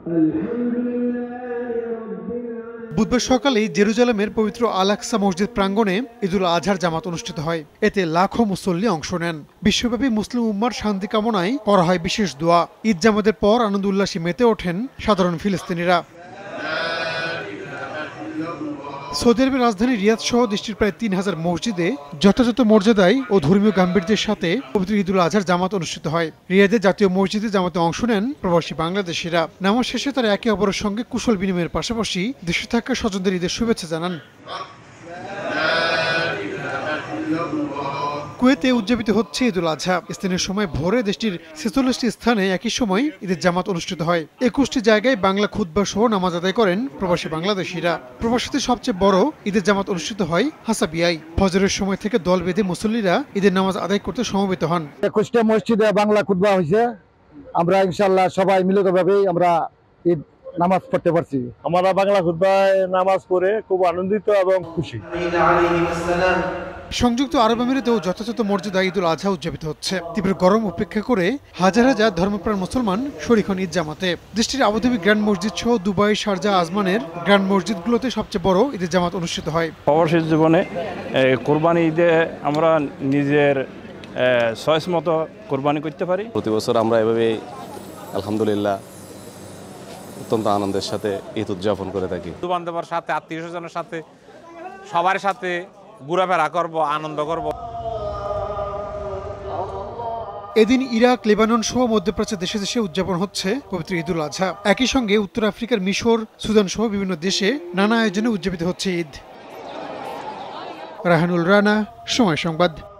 বুধবার সকালে জেরুজালেমের পবিত্র আল আকসা মসজিদ প্রাঙ্গণে ঈদুল আজহার জামাত অনুষ্ঠিত হয়। এতে লাখো মুসল্লি অংশ নেন। বিশ্বব্যাপী মুসলিম উম্মার শান্তি কামনায় করা হয় বিশেষ দোয়া। ঈদ জামাতের পর আনন্দ উল্লাসে মেতে ওঠেন সাধারণ ফিলিস্তিনিরা। সৌদি আরবের রাজধানী রিয়াদ সহ দেশটির প্রায় ৩,০০০ মসজিদে যথাযথ মর্যাদায় ও ধর্মীয় গাম্ভীর্যের সাথে পবিত্র ঈদুল আজহার জামাত অনুষ্ঠিত হয়। রিয়াদের জাতীয় মসজিদে জামাতে অংশ নেন প্রবাসী বাংলাদেশিরা। নামাজ শেষে তারা একে অপরের সঙ্গে কুশল বিনিময়ের পাশাপাশি দেশে থাকা স্বজনদের ঈদের শুভেচ্ছা জানান। কুয়েতে উদযাপিত হচ্ছে ঈদুল আজহা। স্থানীয় সময় ভোরে দেশটির ৪৬টি স্থানে একই সময় ঈদের জামাত অনুষ্ঠিত হয়। ২১টি জায়গায় বাংলা খুতবা সহ নামাজ আদায় করেন প্রবাসী বাংলাদেশিরা। প্রবাসীদের সবচেয়ে বড় ঈদের জামাত অনুষ্ঠিত হয় হাসাবিয়ায়। ফজরের সময় থেকে দল বেঁধে মুসল্লিরা ঈদের নামাজ আদায় করতে সমবেত হন। ২১টা মসজিদে বাংলা খুতবা হয়েছে। আমরা ইনশাআল্লাহ সবাই মিলিতভাবেই আমরা ঈদ নামাজ পড়তে পারছি। আমরা বাংলা খুতবায় নামাজ পড়ে খুব আনন্দিত এবং খুশি। সংযুক্ত আরব আমিরাতেও যথাযথ মর্যাদায় ঈদুল আজহা উদযাপিত হচ্ছে। তীব্র গরম উপেক্ষা করে হাজার হাজার ধর্মপ্রাণ মুসলমান শরীক হন ঈদ জামাতে। দেশটির আবুধাবি গ্র্যান্ড মসজিদ সহ দুবাই, শারজা, আজমানের গ্র্যান্ড মসজিদগুলোতে সবচেয়ে বড় ঈদের জামাত অনুষ্ঠিত হয়। প্রবাসী জীবনে কোরবানি ঈদে আমরা নিজের চয়েস মতো কোরবানি করতে পারি। প্রতি বছর আমরা এভাবেই আলহামদুলিল্লাহ অত্যন্ত আনন্দের সাথে ঈদ উদযাপন করে থাকি। বন্ধু বান্ধবের সাথে, আত্মীয় স্বজনের সাথে, সবার সাথে ঘোরাফেরা করব, আনন্দ করব। এদিন ইরাক, লেবানন সহ মধ্যপ্রাচ্যের দেশে দেশে উদযাপন হচ্ছে পবিত্র ঈদুল আজহা। একই সঙ্গে উত্তর আফ্রিকার মিশর, সুদান সহ বিভিন্ন দেশে নানা আয়োজনে উদযাপিত হচ্ছে ঈদ। রাহানুল রানা, সময় সংবাদ।